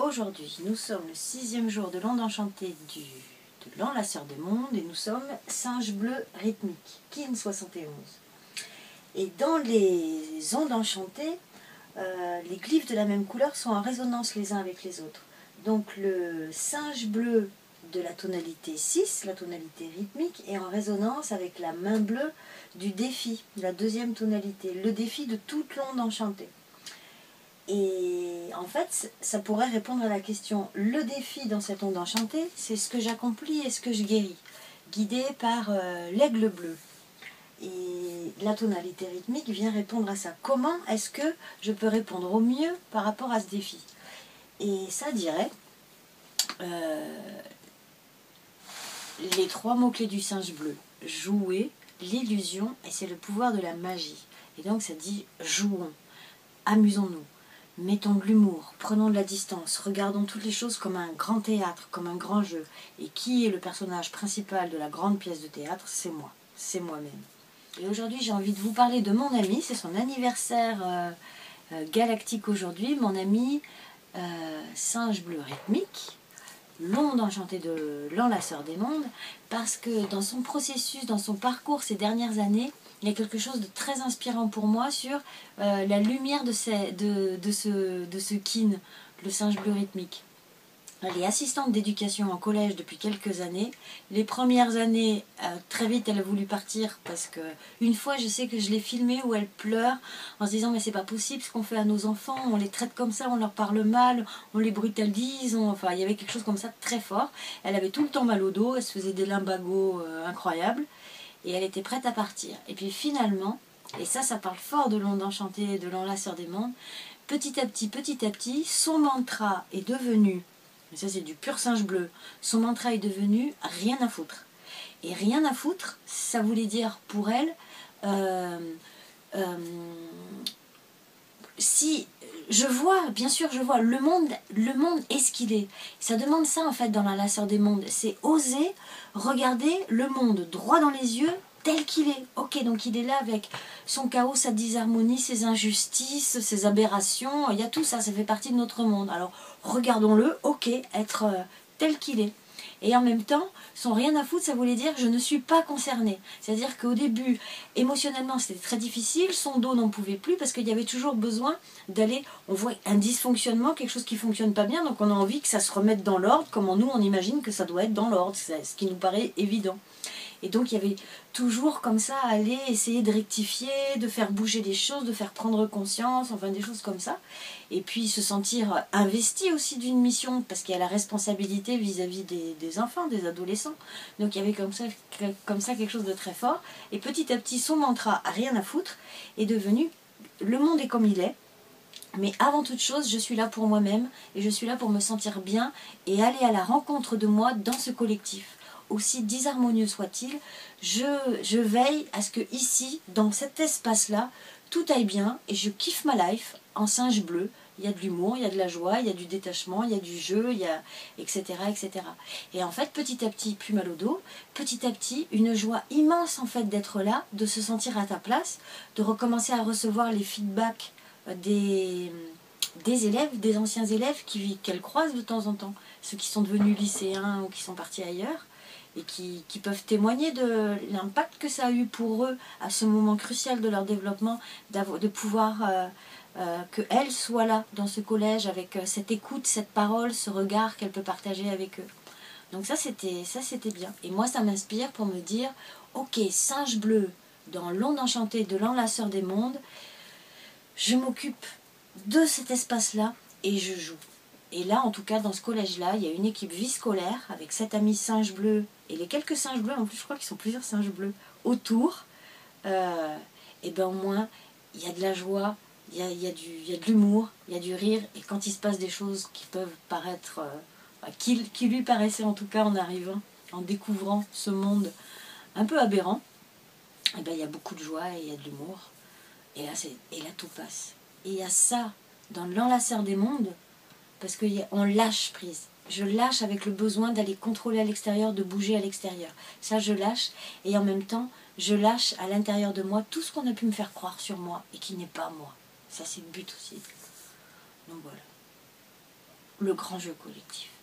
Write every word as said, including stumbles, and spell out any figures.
aujourd'hui, nous sommes le sixième jour de l'onde enchantée du, de l'enlaceur des mondes et nous sommes singe bleu rythmique, Kin soixante et onze. Et dans les ondes enchantées, euh, les glyphes de la même couleur sont en résonance les uns avec les autres. Donc le singe bleu de la tonalité six, la tonalité rythmique, est en résonance avec la main bleue du défi, la deuxième tonalité, le défi de toute l'onde enchantée. Et en fait, ça pourrait répondre à la question, le défi dans cette onde enchantée, c'est ce que j'accomplis et ce que je guéris, guidé par euh, l'aigle bleu. Et la tonalité rythmique vient répondre à ça. Comment est-ce que je peux répondre au mieux par rapport à ce défi? Et ça dirait euh, les trois mots-clés du singe bleu. Jouer, l'illusion, et c'est le pouvoir de la magie. Et donc ça dit jouons, amusons-nous. Mettons de l'humour, prenons de la distance, regardons toutes les choses comme un grand théâtre, comme un grand jeu. Et qui est le personnage principal de la grande pièce de théâtre? C'est moi, c'est moi-même. Et aujourd'hui, j'ai envie de vous parler de mon ami, c'est son anniversaire euh, euh, galactique aujourd'hui, mon ami euh, singe bleu rythmique, l'onde enchantée de l'enlaceur des mondes, parce que dans son processus, dans son parcours ces dernières années, il y a quelque chose de très inspirant pour moi sur euh, la lumière de, ces, de, de, ce, de ce kin, le singe bleu rythmique. Elle est assistante d'éducation en collège depuis quelques années. Les premières années, euh, très vite, elle a voulu partir parce que une fois, je sais que je l'ai filmée où elle pleure en se disant mais c'est pas possible ce qu'on fait à nos enfants, on les traite comme ça, on leur parle mal, on les brutalise, on... enfin il y avait quelque chose comme ça de très fort. Elle avait tout le temps mal au dos, elle se faisait des lumbagos euh, incroyables et elle était prête à partir. Et puis finalement, et ça, ça parle fort de l'onde enchantée, de l'enlaceur des mondes, petit à petit, petit à petit, son mantra est devenu, et ça c'est du pur singe bleu, son mantra est devenu rien à foutre. Et rien à foutre, ça voulait dire pour elle, euh, euh, si je vois, bien sûr je vois, le monde, le monde est ce qu'il est. Ça demande ça en fait dans l'enlaceur des mondes, c'est oser regarder le monde droit dans les yeux tel qu'il est. Ok, donc il est là avec son chaos, sa disharmonie, ses injustices, ses aberrations, il y a tout ça, ça fait partie de notre monde. Alors regardons-le, ok, être euh, tel qu'il est. Et en même temps, son rien à foutre, ça voulait dire je ne suis pas concernée. C'est-à-dire qu'au début, émotionnellement, c'était très difficile, son dos n'en pouvait plus parce qu'il y avait toujours besoin d'aller, on voit un dysfonctionnement, quelque chose qui ne fonctionne pas bien, donc on a envie que ça se remette dans l'ordre, comme nous on imagine que ça doit être dans l'ordre, ce qui nous paraît évident. Et donc il y avait toujours comme ça à aller essayer de rectifier, de faire bouger les choses, de faire prendre conscience, enfin des choses comme ça. Et puis se sentir investi aussi d'une mission, parce qu'il y a la responsabilité vis-à-vis des, des enfants, des adolescents. Donc il y avait comme ça, comme ça quelque chose de très fort. Et petit à petit, son mantra « rien à foutre » est devenu « le monde est comme il est ». Mais avant toute chose, je suis là pour moi-même et je suis là pour me sentir bien et aller à la rencontre de moi dans ce collectif. Aussi disharmonieux soit-il, je, je veille à ce que ici, dans cet espace-là, tout aille bien et je kiffe ma life en singe bleu. Il y a de l'humour, il y a de la joie, il y a du détachement, il y a du jeu, il y a et cetera et cetera. Et en fait, petit à petit, plus mal au dos, petit à petit, une joie immense en fait d'être là, de se sentir à ta place, de recommencer à recevoir les feedbacks des, des élèves, des anciens élèves qui, qu'elle croise de temps en temps, ceux qui sont devenus lycéens ou qui sont partis ailleurs, et qui, qui peuvent témoigner de l'impact que ça a eu pour eux à ce moment crucial de leur développement, de pouvoir euh, euh, qu'elle soit là dans ce collège avec euh, cette écoute, cette parole, ce regard qu'elle peut partager avec eux. Donc ça c'était ça c'était bien. Et moi ça m'inspire pour me dire, ok, singe bleu, dans l'onde enchantée de l'enlaceur des mondes, je m'occupe de cet espace-là et je joue. Et là, en tout cas, dans ce collège-là, il y a une équipe vie scolaire avec sept amis singes bleus et les quelques singes bleus, en plus je crois qu'ils sont plusieurs singes bleus, autour. Euh, et bien au moins, il y a de la joie, il y a, il y a, du, il y a de l'humour, il y a du rire. Et quand il se passe des choses qui peuvent paraître, euh, qui, qui lui paraissaient en tout cas en arrivant, en découvrant ce monde un peu aberrant, et bien il y a beaucoup de joie et il y a de l'humour. Et là, et là, tout passe. Et il y a ça dans l'enlaceur des mondes, parce qu'on lâche prise. Je lâche avec le besoin d'aller contrôler à l'extérieur, de bouger à l'extérieur. Ça, je lâche. Et en même temps, je lâche à l'intérieur de moi tout ce qu'on a pu me faire croire sur moi et qui n'est pas moi. Ça, c'est le but aussi. Donc voilà. le grand jeu collectif.